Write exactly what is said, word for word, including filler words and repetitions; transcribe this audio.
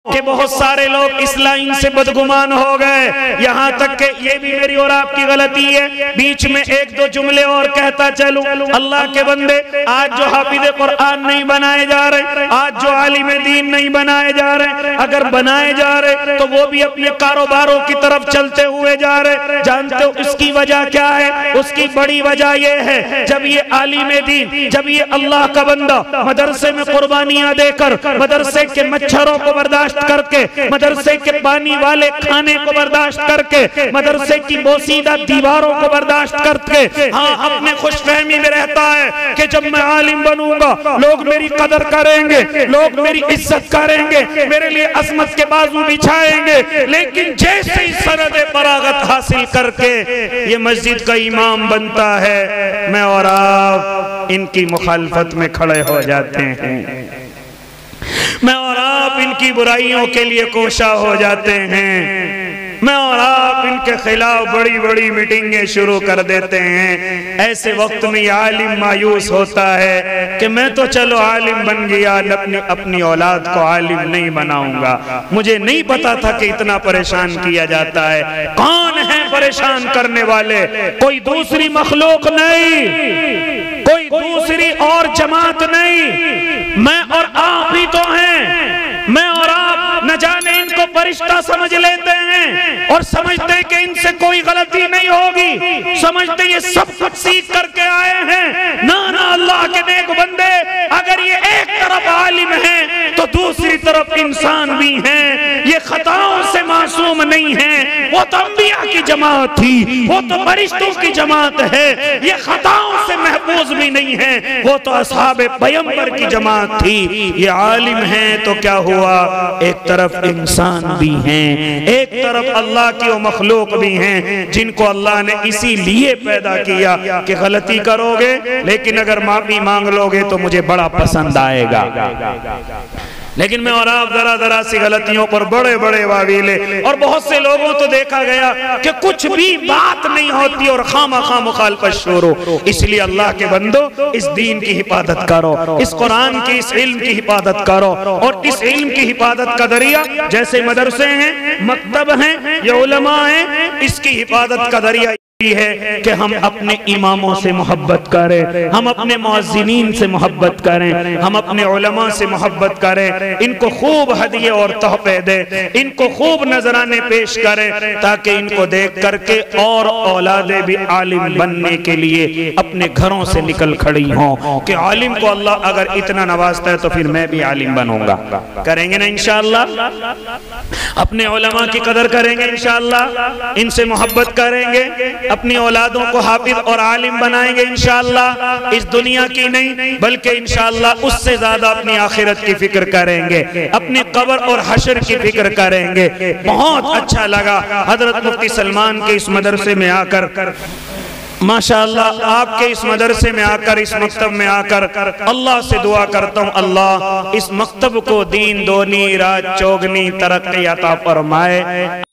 کہ بہت سارے لوگ اس لائن سے بدگمان ہو گئے، یہاں تک کہ یہ بھی میری اور آپ کی غلطی ہے۔ بیچ میں ایک دو جملے اور کہتا چلوں، اللہ کے بندے آج جو حافظ قرآن نہیں بنائے جا رہے، آج جو عالم دین نہیں بنائے جا رہے، اگر بنائے جا رہے تو وہ بھی اپنے کاروباروں کی طرف چلتے ہوئے جا رہے۔ جانتے ہو اس کی وجہ کیا ہے؟ اس کی بڑی وجہ یہ ہے، جب یہ عالم دین، جب یہ اللہ کا بندہ مدرسے میں قربانیاں دے کر، مدرسے کے مچھروں کو برداشت کر کے، مدرسے کے پانی والے کھانے کو برداشت کر کے، مدرسے کی بوسیدہ دیواروں کو برداشت کر کے، ہاں اپنے خوش فہمی میں رہتا ہے کہ جب میں عالم بنوں گا لوگ میری قدر کریں گے، لوگ میری عزت کریں گے، میرے لیے عظمت کے بازو بچھائیں گے۔ لیکن جیسے ہی سند فراغت حاصل کر کے یہ مسجد کا امام بنتا ہے، میں اور آپ ان کی مخالفت میں کھڑے ہو جاتے ہیں، میں اور آپ ان کی برائیوں کے لیے کوشاں ہو جاتے ہیں، میں اور آپ ان کے خلاف بڑی بڑی میٹنگیں شروع کر دیتے ہیں۔ ایسے وقت میں یہ عالم مایوس ہوتا ہے کہ میں تو چلو عالم بن گیا، اپنی اپنی اولاد کو عالم نہیں بناؤں گا۔ مجھے نہیں پتا تھا کہ اتنا پریشان کیا جاتا ہے۔ کون ہے پریشان کرنے والے؟ کوئی دوسری مخلوق نہیں، کوئی دوسری اور جماعت نہیں، میں اور آپ ہی تو ہیں۔ میں اور آپ نہ جانے ان کو فرشتہ سمجھ لیتے ہیں اور سمجھتے ہیں کہ ان سے کوئی غلطی نہیں ہوگی، سمجھتے یہ سب کچھ سیکھ کر کے آئے ہیں۔ نہ نہ اللہ کے نیک بندے، اگر یہ ایک طرف عالم ہیں تو دوسری طرف انسان بھی ہیں، یہ خطاؤں سے معصوم نہیں ہیں۔ وہ تو انبیاء کی جماعت تھی، وہ تو فرشتوں کی جماعت ہے، یہ خطاؤں سے محفوظ بھی نہیں ہیں، وہ تو اصحاب پیغمبر کی جماعت تھی۔ یہ عالم ہیں تو کیا ہوا؟ ایک طرف انسان بھی ہیں، ایک طرف اللہ کی وہ مخلوق بھی ہیں جن کو اللہ نے اسی لیے پیدا کیا کہ غلطی کرو گے لیکن اگر معافی مانگ لو گے تو مجھے بڑا پسند آئے گا۔ لیکن میں اور آپ ذرا ذرا سی غلطیوں پر بڑے بڑے واویلے، اور بہت سے لوگوں تو دیکھا گیا کہ کچھ بھی بات نہیں ہوتی اور خواہ خواہ مخالفت شروع۔ اس لیے اللہ کے بندو اس دین کی حفاظت کرو، اس قرآن کی، اس علم کی حفاظت کرو، اور اس علم کی حفاظت کا ذریعہ جیسے مدرسے ہیں، مکتب ہیں، یہ علماء ہیں، اس کی حفاظت کا ذریعہ ہے کہ ہم اپنے اماموں سے محبت کریں، ہم اپنے معززین سے محبت کریں، ہم اپنے علماء سے محبت کریں، ان کو خوب ہدیے اور تحفے دیں، ان کو خوب نذرانے پیش کریں تاکہ ان کو دیکھ کر کے اور اولادیں بھی عالم بننے کے لیے اپنے گھروں سے نکل کھڑی ہوں کہ عالم کو اللہ اگر اتنا نوازتا ہے تو پھر میں بھی عالم بنوں گا۔ کریں گے نا انشاءاللہ؟ اپنے علماء کی قدر کریں گے انشاءاللہ، ان سے محبت کریں گے، اپنی اولادوں کو حافظ اور عالم بنائیں گے انشاءاللہ، اس دنیا کی نہیں بلکہ انشاءاللہ اس سے زیادہ اپنی آخرت کی فکر کریں گے، اپنی قبر اور حشر کی فکر کریں گے۔ بہت اچھا لگا حضرت مفتی سلمان کے اس مدرسے میں آ کر، ماشاءاللہ آپ کے اس مدرسے میں آ کر، اس مکتب میں آ کر اللہ سے دعا کرتا ہوں اللہ اس مکتب کو دین دونی رات چوگنی ترقی عطا فرمائے۔